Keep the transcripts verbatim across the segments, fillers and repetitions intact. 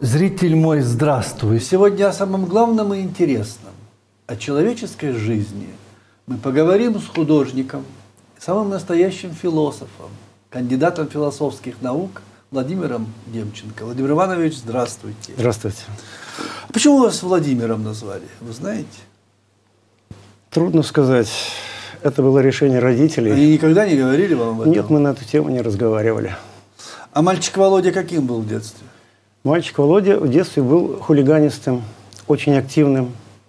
Зритель мой, здравствуй! Сегодня о самом главном и интересном, о человеческой жизни. Мы поговорим с художником, самым настоящим философом, кандидатом философских наук Владимиром Демченко. Владимир Иванович, здравствуйте! Здравствуйте! А почему вас Владимиром назвали, вы знаете? Трудно сказать. Это было решение родителей. Они никогда не говорили вам об этом? Нет, мы на эту тему не разговаривали. А мальчик Володя каким был в детстве? Мальчик Володя в детстве был хулиганистым, очень активным,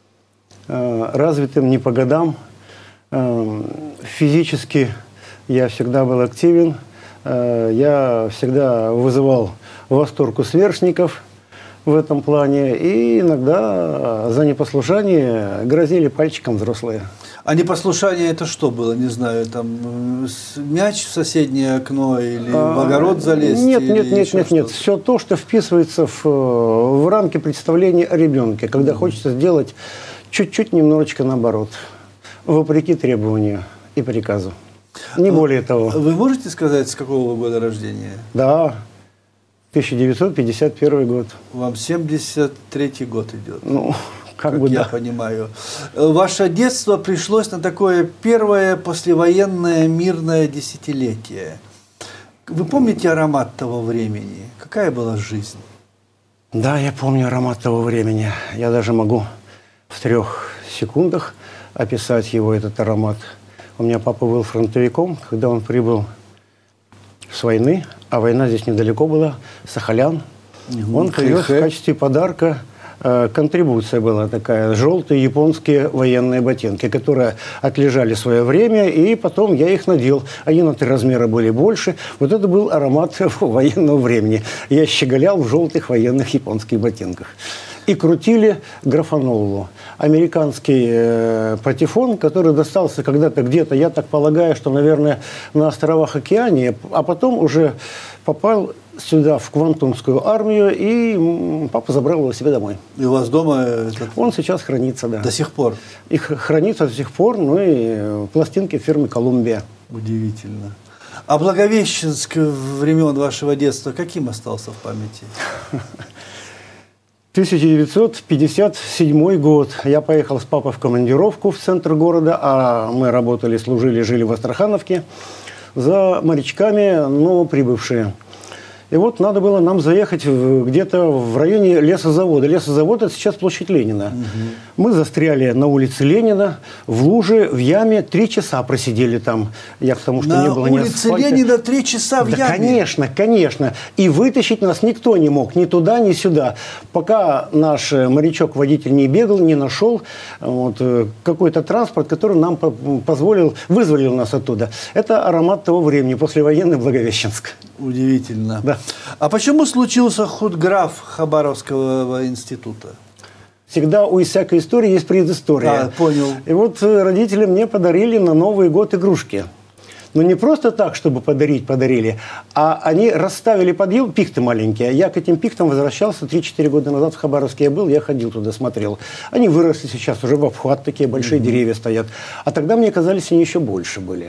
э, развитым не по годам. Э, физически я всегда был активен. Э, я всегда вызывал восторг у сверстников в этом плане. И иногда за непослушание грозили пальчиком взрослые. А непослушание это что было? Не знаю, там мяч в соседнее окно или в огород залезть? Нет, или нет, нет, нет, нет. что-то? Все то, что вписывается в, в рамки представления о ребенке, когда mm-hmm. хочется сделать чуть-чуть немножечко наоборот, вопреки требованию и приказу. Не а, более того. Вы можете сказать, с какого года рождения? Да, тысяча девятьсот пятьдесят первый год. Вам семьдесят третий год идет. Ну... Как, как бы, я да. понимаю. Ваше детство пришлось на такое первое послевоенное мирное десятилетие. Вы помните аромат того времени? Какая была жизнь? Да, я помню аромат того времени. Я даже могу в трех секундах описать его, этот аромат. У меня папа был фронтовиком, когда он прибыл с войны, а война здесь недалеко была, Сахалин. Угу. Он привез в качестве подарка. Контрибуция была такая, желтые японские военные ботинки, которые отлежали свое время, и потом я их надел. Они на три размера были больше. Вот это был аромат военного времени. Я щеголял в желтых военных японских ботинках. И крутили графаноллу. Американский э, патефон, который достался когда-то где-то, я так полагаю, что, наверное, на островах Океании, а потом уже попал сюда, в Квантунскую армию, и папа забрал его себе домой. И у вас дома этот... Он сейчас хранится, да. До сих пор? Их хранится до сих пор, ну и пластинки фирмы «Колумбия». Удивительно. А Благовещенск времен вашего детства каким остался в памяти? тысяча девятьсот пятьдесят седьмой год. Я поехал с папой в командировку в центр города, а мы работали, служили, жили в Астрахановке за морячками новоприбывшие. И вот надо было нам заехать где-то в районе лесозавода. Лесозавод – это сейчас площадь Ленина. Угу. Мы застряли на улице Ленина, в луже, в яме. Три часа просидели там. Я к тому, что на не было ни асфальта. На улице Ленина три часа в да, яме? Конечно, конечно. И вытащить нас никто не мог. Ни туда, ни сюда. Пока наш морячок-водитель не бегал, не нашел вот, какой-то транспорт, который нам позволил, вызволил нас оттуда. Это аромат того времени, послевоенный Благовещенск. Удивительно. Да. А почему случился худграф Хабаровского института? Всегда у всякой истории есть предыстория. А, понял. И вот родители мне подарили на Новый год игрушки. Но не просто так, чтобы подарить, подарили, а они расставили под елку пихты маленькие. Я к этим пихтам возвращался три-четыре года назад в Хабаровске. Я был, я ходил туда, смотрел. Они выросли сейчас, уже в обхват такие большие mm-hmm. деревья стоят. А тогда, мне казались, они еще больше были.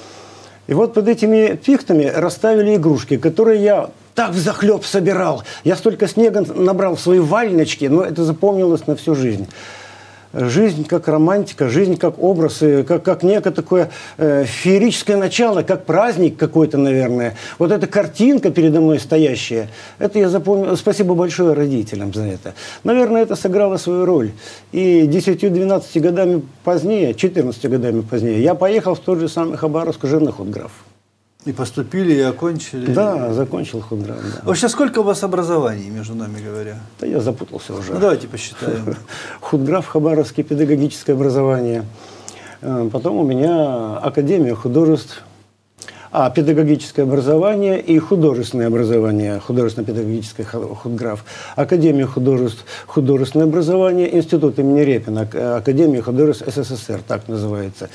И вот под этими пихтами расставили игрушки, которые я так взахлеб собирал. Я столько снега набрал в свои валеночки, но это запомнилось на всю жизнь. Жизнь как романтика, жизнь как образ, как, как некое такое э, феерическое начало, как праздник какой-то, наверное. Вот эта картинка передо мной стоящая, это я запомнил. Спасибо большое родителям за это. Наверное, это сыграло свою роль. И десятью-двенадцатью годами позднее, четырнадцатью годами позднее, я поехал в тот же самый Хабаровск уже на худграф. И поступили, и окончили? Да, закончил худграф. Да. Вообще, сколько у вас образований, между нами говоря? Да я запутался уже. Ну, давайте посчитаем. Худграф, Хабаровский, педагогическое образование. Потом у меня Академия художеств. А, педагогическое образование и художественное образование, художественно-педагогическое худграф. Академия художеств, художественное образование, Институт имени Репина, Академия художеств СССР, так называется.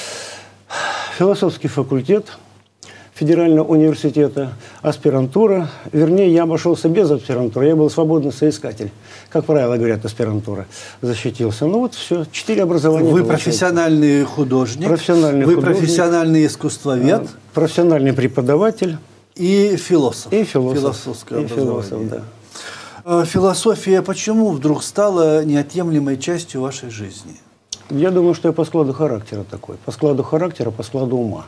Философский факультет Федерального университета, аспирантура. Вернее, я обошелся без аспирантуры, я был свободный соискатель. Как правило, говорят, аспирантура. Защитился. Ну вот все, четыре образования. Вы получается. Профессиональный художник, профессиональный вы художник, профессиональный искусствовед, профессиональный преподаватель и философ. И философ. Философское и образование. Философ, да. Философия почему вдруг стала неотъемлемой частью вашей жизни? Я думаю, что я по складу характера такой. По складу характера, по складу ума.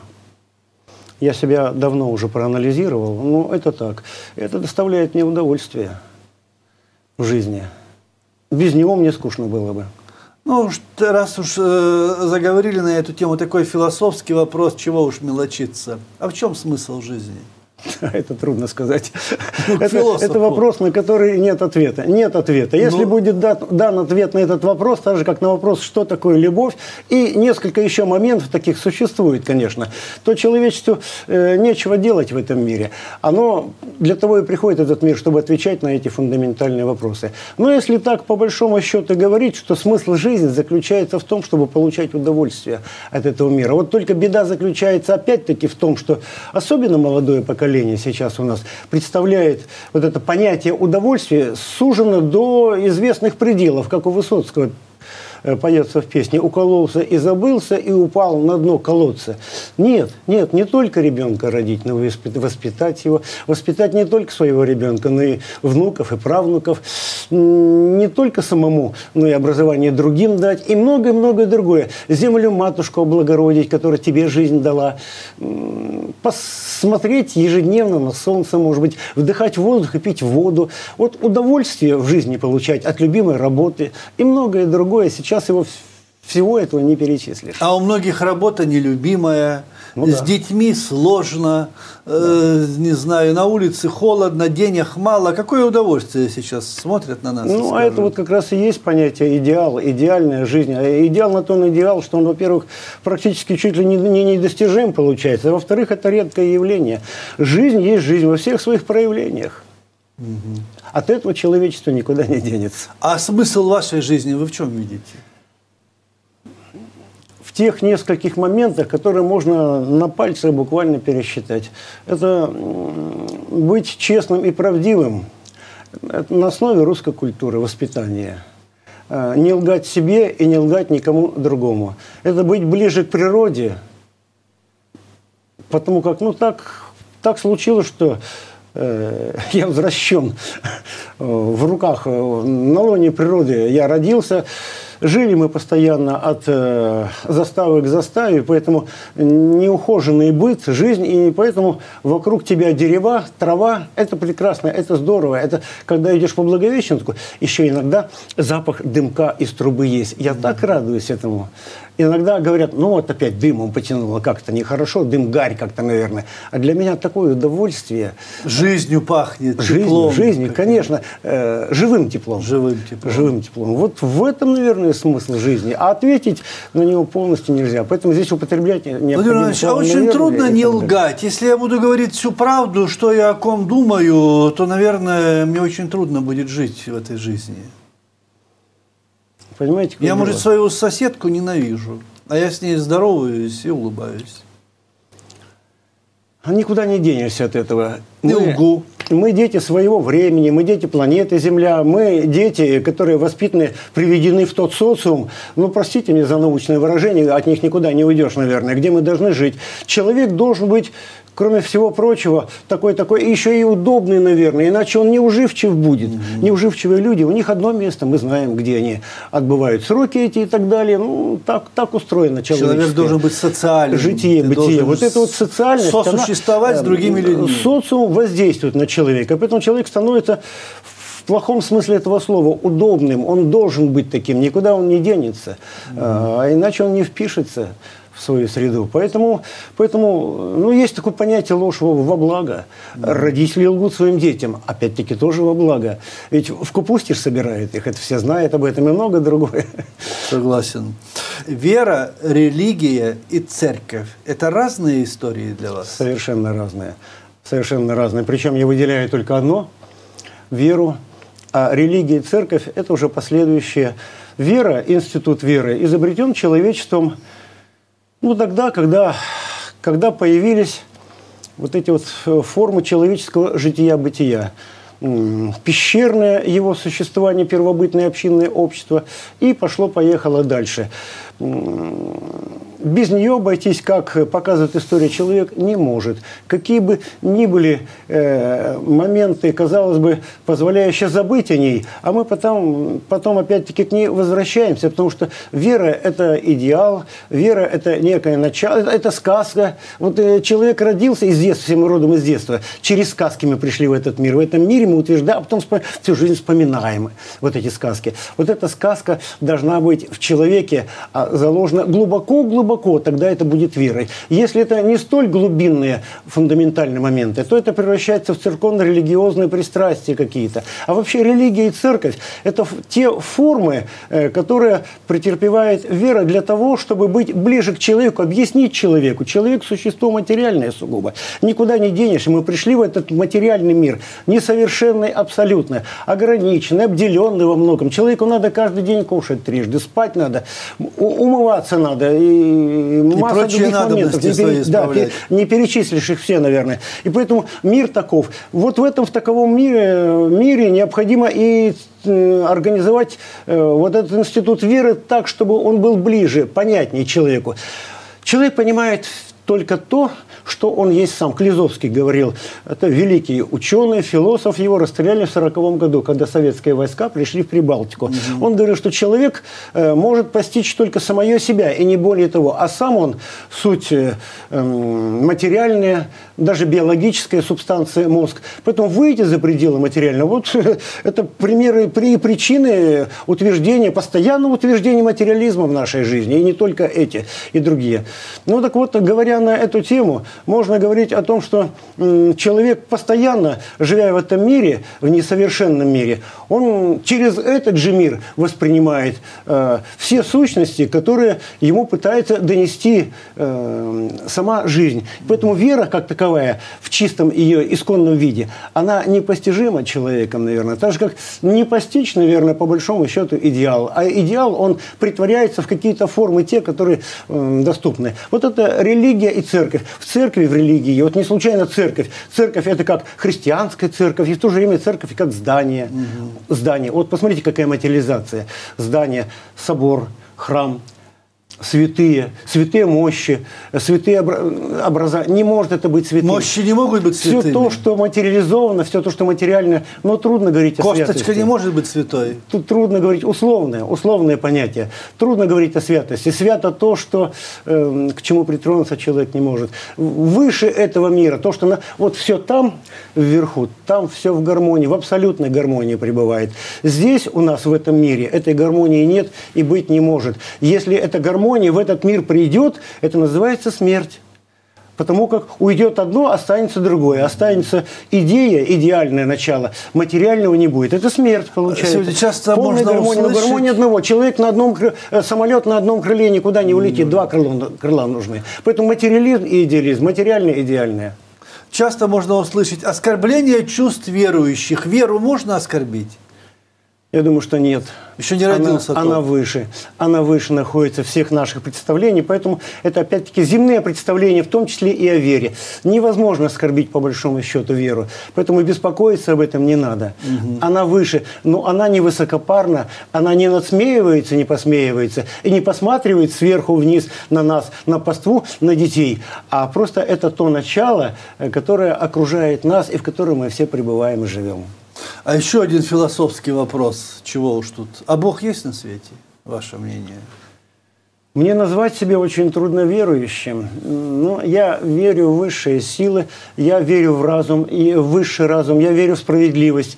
Я себя давно уже проанализировал, но это так. Это доставляет мне удовольствие в жизни. Без него мне скучно было бы. Ну, раз уж э, заговорили на эту тему, такой философский вопрос, чего уж мелочиться. А в чем смысл жизни? Это трудно сказать. Ну, это, это вопрос, на который нет ответа. Нет ответа. Если ну, будет дан, дан ответ на этот вопрос, так же, как на вопрос, что такое любовь, и несколько еще моментов таких существует, конечно, то человечеству э, нечего делать в этом мире. Оно для того и приходит этот мир, чтобы отвечать на эти фундаментальные вопросы. Но если так, по большому счету, говорить, что смысл жизни заключается в том, чтобы получать удовольствие от этого мира. Вот только беда заключается опять-таки в том, что особенно молодое поколение сейчас у нас представляет вот это понятие удовольствия сужено до известных пределов, как у Высоцкого поется в песне: «Укололся и забылся, и упал на дно колодца». Нет, нет, не только ребенка родить, но и воспитать его. Воспитать не только своего ребенка, но и внуков, и правнуков. Не только самому, но и образование другим дать. И многое-многое другое. Землю матушку облагородить, которая тебе жизнь дала. Посмотреть ежедневно на солнце, может быть, вдыхать воздух и пить воду. Вот удовольствие в жизни получать от любимой работы и многое другое. Сейчас его всего этого не перечислишь. А у многих работа нелюбимая, ну, с да. детьми сложно, да. э, не знаю, на улице холодно, денег мало. Какое удовольствие сейчас смотрят на нас? Ну, а это вот как раз и есть понятие идеал, идеальная жизнь. А идеал на то идеал, что он, во-первых, практически чуть ли не, не недостижим получается, а во-вторых, это редкое явление. Жизнь есть жизнь во всех своих проявлениях. Угу. От этого человечество никуда не денется. А смысл вашей жизни вы в чем видите? В тех нескольких моментах, которые можно на пальцах буквально пересчитать. Это быть честным и правдивым. Это на основе русской культуры, воспитания. Не лгать себе и не лгать никому другому. Это быть ближе к природе. Потому как, ну так, так случилось, что э, я возвращен в руках, на лоне природы я родился. Жили мы постоянно от э, заставы к заставе, поэтому неухоженный быт, жизнь, и поэтому вокруг тебя дерева, трава, это прекрасно, это здорово. Это когда идешь по Благовещенску, еще иногда запах дымка из трубы есть. Я так радуюсь этому. Иногда говорят, ну вот опять дымом потянуло, как-то нехорошо, дым, гарь как-то, наверное. А для меня такое удовольствие. Жизнью пахнет, жизнью, теплом. Жизнью, конечно, э, живым теплом. Живым теплом. Живым теплом. Вот в этом, наверное, смысл жизни. А ответить на него полностью нельзя. Поэтому здесь употреблять необходимо. Владимир Иванович, а очень наверное, трудно не лгать. Если я буду говорить всю правду, что я о ком думаю, то, наверное, мне очень трудно будет жить в этой жизни. Понимаете, я, может, свою соседку ненавижу, а я с ней здороваюсь и улыбаюсь. А никуда не денешься от этого. Не мы, лгу. Мы дети своего времени, мы дети планеты Земля, мы дети, которые воспитаны, приведены в тот социум, ну, простите мне за научное выражение, от них никуда не уйдешь, наверное, где мы должны жить. Человек должен быть, кроме всего прочего, такой-такой, еще и удобный, наверное, иначе он неуживчив будет. Mm-hmm. Неуживчивые люди, у них одно место, мы знаем, где они отбывают сроки эти и так далее. Ну, так, так устроено человеческое. Человек должен быть социальным. Житие, бытие. Вот это вот социальность. Сосуществовать она, с другими людьми. Социум воздействует на человека, поэтому человек становится в плохом смысле этого слова удобным. Он должен быть таким, никуда он не денется, mm-hmm. а иначе он не впишется в свою среду. Поэтому, поэтому ну, есть такое понятие ложь во, во благо. Mm-hmm. Родители лгут своим детям, опять-таки тоже во благо. Ведь в капусте ж собирают их, это все знают об этом и много другое. Согласен. Вера, религия и церковь – это разные истории для вас? Совершенно разные. Совершенно разные. Причем я выделяю только одно – веру. А религия и церковь – это уже последующее. Вера, институт веры, изобретен человечеством ну, тогда, когда, когда появились вот эти вот формы человеческого жития-бытия. Пещерное его существование, первобытное общинное общество, и пошло-поехало дальше. без нее обойтись, как показывает история, человек не может. Какие бы ни были э, моменты, казалось бы, позволяющие забыть о ней, а мы потом, потом опять-таки к ней возвращаемся, потому что вера – это идеал, вера – это некое начало, это, это сказка. Вот э, человек родился из детства, все мы родом из детства, через сказки мы пришли в этот мир. В этом мире мы утверждаем, а потом всю жизнь вспоминаем вот эти сказки. Вот эта сказка должна быть в человеке заложена глубоко-глубоко, тогда это будет верой. Если это не столь глубинные фундаментальные моменты, то это превращается в церковно-религиозные пристрастия какие-то. А вообще религия и церковь – это те формы, которые претерпевает вера для того, чтобы быть ближе к человеку, объяснить человеку. Человек – существо материальное сугубо. Никуда не денешься. Мы пришли в этот материальный мир, несовершенный абсолютно, ограниченный, обделенный во многом. Человеку надо каждый день кушать трижды, спать надо, умываться надо, и, и масса других моментов. Не, пере, да, не перечислишь их все, наверное. И поэтому мир таков. Вот в этом, в таковом мире, мире необходимо и организовать вот этот институт веры так, чтобы он был ближе, понятнее человеку. Человек понимает только то, что он есть сам. Клизовский говорил, это великий ученый, философ, его расстреляли в сороковом году, когда советские войска пришли в Прибалтику. Угу. Он говорил, что человек э, может постичь только самое себя, и не более того. А сам он суть э, э, материальная, даже биологическая субстанция мозг. Поэтому выйти за пределы материального, вот это примеры, при, причины утверждения, постоянного утверждения материализма в нашей жизни, и не только эти, и другие. Ну так вот, говоря на эту тему, можно говорить о том, что м, человек, постоянно живя в этом мире, в несовершенном мире, он через этот же мир воспринимает э, все сущности, которые ему пытается донести э, сама жизнь. Поэтому вера, как таковая, в чистом ее исконном виде, она непостижима человеком, наверное. Так же, как не постичь, наверное, по большому счету идеал. А идеал, он притворяется в какие-то формы, те, которые э, доступны. Вот это религия и церковь. В церкви, в религии, вот не случайно церковь. Церковь – это как христианская церковь, и в то же время церковь как здание. Угу. Здание. Вот посмотрите, какая материализация. Здание, собор, храм, святые, святые мощи, святые образа. Не может это быть святым. Мощи не могут быть святыми. Все то, что материализовано, все то, что материально, но трудно говорить о святости. Косточка не может быть святой. Тут трудно говорить, условное, условное понятие. Трудно говорить о святости. Свято то, что, э, к чему притронуться человек не может. Выше этого мира, то, что на, вот все там вверху, там все в гармонии, в абсолютной гармонии пребывает. Здесь у нас в этом мире этой гармонии нет и быть не может. Если эта гармония в этот мир придет, это называется смерть. Потому как уйдет одно, останется другое. Останется идея, идеальное начало. Материального не будет. Это смерть получается. Часто полная можно гармония. услышать... Но гармония одного. Человек на одном крыле, самолет на одном крыле никуда не улетит. Mm-hmm. Два крыла, крыла нужны. Поэтому материализм и идеализм. Материальное, идеальное. Часто можно услышать оскорбление чувств верующих. Веру можно оскорбить? Я думаю, что нет. Еще не родился. Она, она выше. Она выше находится всех наших представлений. Поэтому это, опять-таки, земные представления, в том числе и о вере. Невозможно оскорбить, по большому счету, веру. Поэтому беспокоиться об этом не надо. Угу. Она выше. Но она не высокопарна. Она не надсмеивается, не посмеивается. И не посматривает сверху вниз на нас, на паству, на детей. А просто это то начало, которое окружает нас и в котором мы все пребываем и живем. А еще один философский вопрос. Чего уж тут? А Бог есть на свете? Ваше мнение? Мне назвать себя очень трудно верующим. Но я верю в высшие силы, я верю в разум, и в высший разум, я верю в справедливость.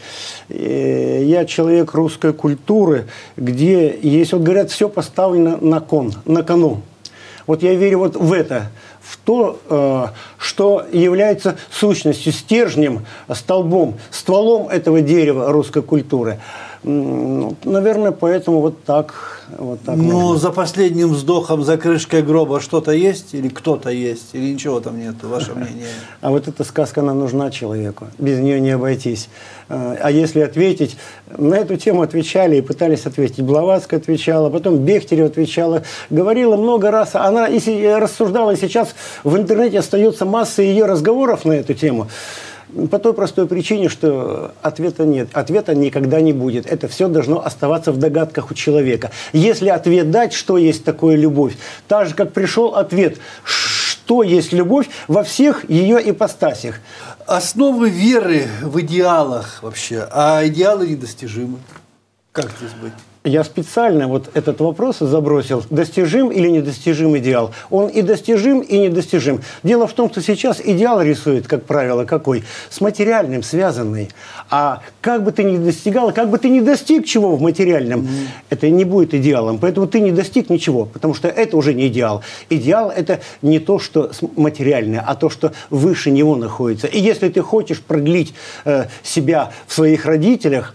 Я человек русской культуры, где есть, вот говорят, все поставлено на кон, на кону. Вот я верю вот в это. В то, что является сущностью, стержнем, столбом, стволом этого дерева русской культуры. Наверное, поэтому вот так. Вот так ну, можно. За последним вздохом, за крышкой гроба что-то есть? Или кто-то есть? Или ничего там нет? Ваше мнение? А вот эта сказка, она нужна человеку. Без нее не обойтись. А если ответить, на эту тему отвечали и пытались ответить. Блаватская отвечала, потом Бехтерева отвечала. Говорила много раз. Она и рассуждала, и сейчас в интернете остается масса ее разговоров на эту тему. По той простой причине, что ответа нет. Ответа никогда не будет. Это все должно оставаться в догадках у человека. Если ответ дать, что есть такое любовь, так же, как пришел ответ, что есть любовь во всех ее ипостасях. Основы веры в идеалах вообще, а идеалы недостижимы. Как здесь быть? Я специально вот этот вопрос забросил. Достижим или недостижим идеал? Он и достижим, и недостижим. Дело в том, что сейчас идеал рисует, как правило, какой? С материальным связанный. А как бы ты ни достигал, как бы ты ни достиг чего в материальном, mm-hmm. это не будет идеалом. Поэтому ты не достиг ничего, потому что это уже не идеал. Идеал – это не то, что материальное, а то, что выше него находится. И если ты хочешь продлить э, себя в своих родителях,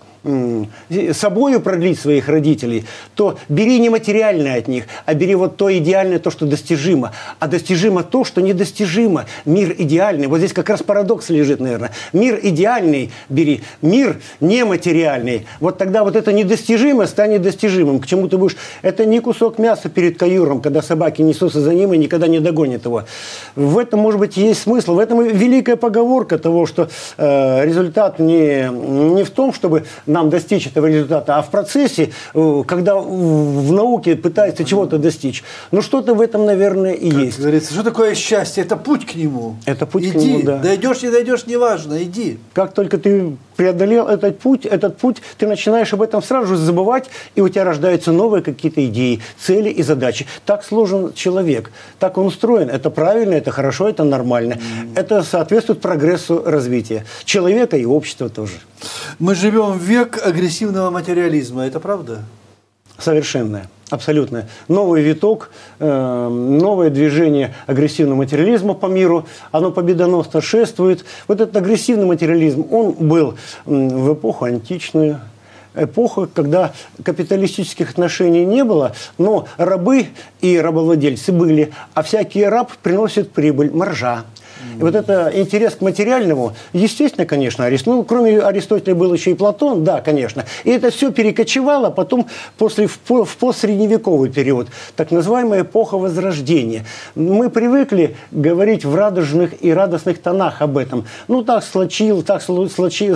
собою продлить своих родителей, то бери не материальное от них, а бери вот то идеальное, то, что достижимо. А достижимо то, что недостижимо. Мир идеальный. Вот здесь как раз парадокс лежит, наверное. Мир идеальный бери, мир нематериальный. Вот тогда вот это недостижимое станет достижимым. К чему ты будешь? Это не кусок мяса перед каюром, когда собаки несутся за ним и никогда не догонят его. В этом, может быть, есть смысл. В этом и великая поговорка того, что э, результат не, не в том, чтобы нам достичь этого результата, а в процессе, когда в науке пытается чего-то достичь. Ну, что-то в этом, наверное, и как есть. Говорится, что такое счастье? Это путь к нему. Это путь иди. к нему, да. Дойдешь, не дойдешь, неважно, иди. Как только ты преодолел этот путь, этот путь, ты начинаешь об этом сразу же забывать, и у тебя рождаются новые какие-то идеи, цели и задачи. Так сложен человек, так он устроен. Это правильно, это хорошо, это нормально. Mm. Это соответствует прогрессу развития человека и общества тоже. Мы живем в век агрессивного материализма, это правда? Совершенно, абсолютно. Новый виток, э, новое движение агрессивного материализма по миру, оно победоносно шествует. Вот этот агрессивный материализм, он был в эпоху античную, эпоха, когда капиталистических отношений не было, но рабы и рабовладельцы были, а всякий раб приносит прибыль, маржа. И вот это интерес к материальному, естественно, конечно, Арист... ну, кроме Аристотеля был еще и Платон, да, конечно. И это все перекочевало потом после, в, в постсредневековый период, так называемая эпоха Возрождения. Мы привыкли говорить в радужных и радостных тонах об этом. Ну, так, случилось, так случилось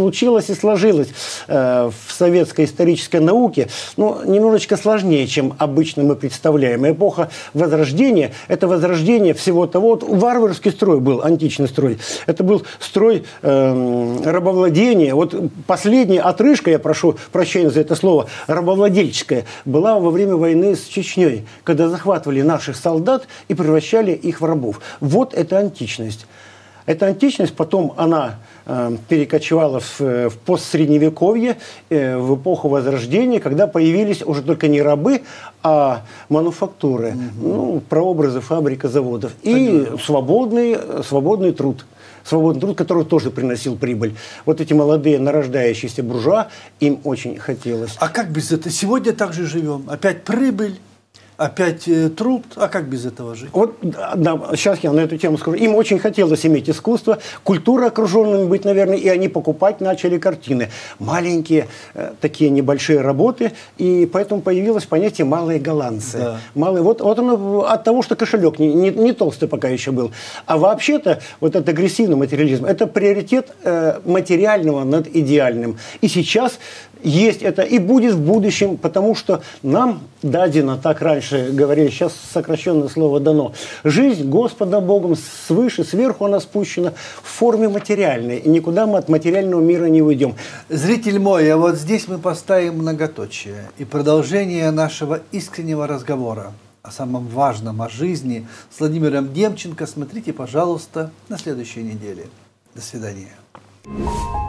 и сложилось э, в советской исторической науке. Ну, немножечко сложнее, чем обычно мы представляем. Эпоха Возрождения – это возрождение всего того, вот варварский строй был, античный строй. Это был строй э, рабовладения. Вот последняя отрыжка, я прошу прощения за это слово, рабовладельческая, была во время войны с Чечней, когда захватывали наших солдат и превращали их в рабов. Вот это античность. Эта античность, потом она э, перекочевала в, в постсредневековье, э, в эпоху Возрождения, когда появились уже только не рабы, а мануфактуры, угу. ну, прообразы фабрик и заводов. И свободный, свободный труд. Свободный труд, который тоже приносил прибыль. Вот эти молодые нарождающиеся буржуа, им очень хотелось. А как без этого? Сегодня так же живем. Опять прибыль. Опять э, труд, а как без этого жить? Вот, да, сейчас я на эту тему скажу. Им очень хотелось иметь искусство, культура окруженными быть, наверное, и они покупать начали картины. Маленькие, э, такие небольшие работы, и поэтому появилось понятие «малые голландцы». Да. Малые, вот, вот оно от того, что кошелек не, не, не толстый пока еще был. А вообще-то вот этот агрессивный материализм – это приоритет э, материального над идеальным. И сейчас есть это и будет в будущем, потому что нам дадено, так раньше говорили, сейчас сокращенное слово дано, жизнь Господа Богом свыше, сверху она спущена в форме материальной. И никуда мы от материального мира не уйдем. Зритель мой, а вот здесь мы поставим многоточие. И продолжение нашего искреннего разговора о самом важном, о жизни с Владимиром Демченко смотрите, пожалуйста, на следующей неделе. До свидания.